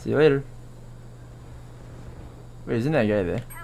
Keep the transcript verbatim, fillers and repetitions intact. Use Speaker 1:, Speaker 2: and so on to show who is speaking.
Speaker 1: See you later. Wait, isn't that guy there?